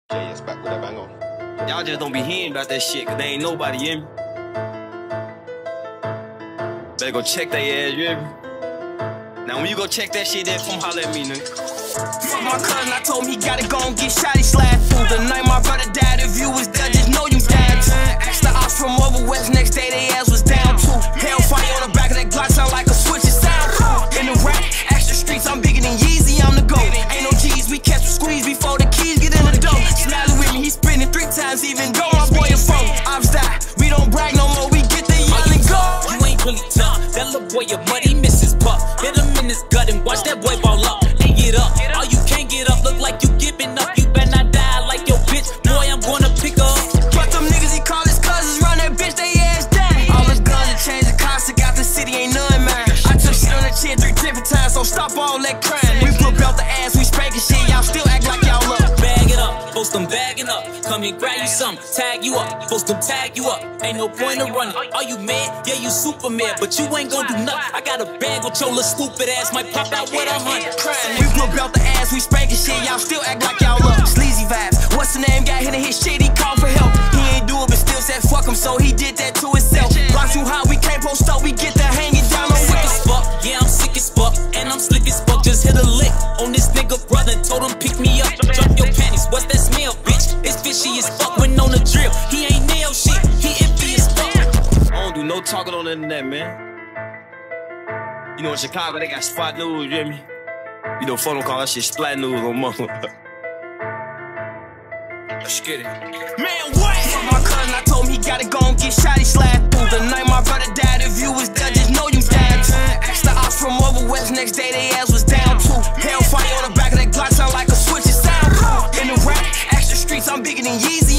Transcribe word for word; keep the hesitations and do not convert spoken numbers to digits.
J S back with that bang on. Y'all just don't be hearing about that shit, cause there ain't nobody in me. Better go check that ass, you hear me? Now when you go check that shit, then come holler at me, nigga. Fuck my cousin, I told him he gotta go and get shot, he slide through. The night my brother died, if you was there, just know you died too. Asked the Opps from over west, next day they ass was down too. Hellfire on the back of that Glock, sound like a switch, it sound cool. In the rap, extra streets, I'm bigger than Yeezy, I'm the GOAT. Ain't no G's, we catch the squeeze before the keys get in the dough. Smiling with me, he spinning three times, even though my boy a phone. Opps die, we don't brag no more, we get the yell and go. You ain't really tough, that little boy your money misses puff. Hit him in his gut and watch that boy ball up and get up. All you can't get up, look like you giving up. You better not die like your bitch, boy, I'm gonna pick up. But them niggas, he call his cousins, run that bitch, they ass down. All his guns and change the cost, got the city, ain't none man. I took shit on the chin three different times, so stop all that crying. We flip out the ass, we spanking shit, y'all still act like y'all love. Bag it up, post them bagging up. Come here, grab you something, tag you up, post them, tag you up. Ain't no point in running. Are you mad? Yeah, you super mad, but you ain't gonna do nothing. I got a bag with your little stupid ass, might pop out with a hundred. We flip out the ass, we spanking shit, y'all still act like y'all love. Sleazy vibes, what's the name? Got hit in his shit, he called for help. He ain't do it, but still said fuck him, so he did that to himself. Block too high, we can't post up, we get the hanging down on sick as fuck, yeah, I'm sick as fuck, and I'm slick as fuck. Just hit a lick on this nigga brother, told him pick me up. Drop your panties, what's that smell, bitch? It's fishy as fuck when on the drill. He ain't nail shit, he empty as fuck. I don't do no talking on the internet, man. You know in Chicago they got spot news, you hear me? You know phone call that shit splat news on mother. Let's get it. Man, what? Fuck my cousin, I told him he gotta go and get shot, he slide through. The night my brother died, if you was there, just know you died too. Asked the Opps from over west, next day they ass was down too. Hellfire on the back of that Glock, sound like a switch, it sound cool. In the rap, extra streets, I'm bigger than Yeezy.